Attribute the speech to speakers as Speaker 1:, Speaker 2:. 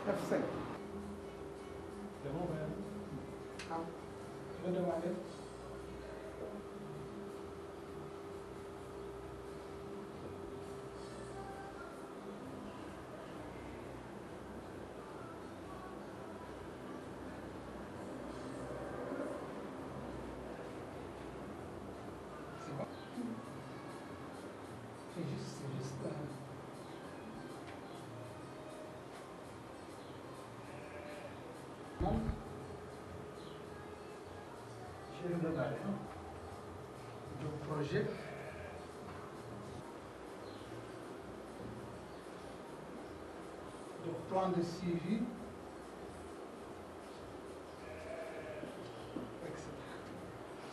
Speaker 1: F5.
Speaker 2: C'est bon, ouais.
Speaker 1: Ah.
Speaker 2: Tu veux demander? C'est bon. C'est juste.
Speaker 1: Non.
Speaker 2: Je vais regarder.
Speaker 1: Le projet. Le plan de suivi.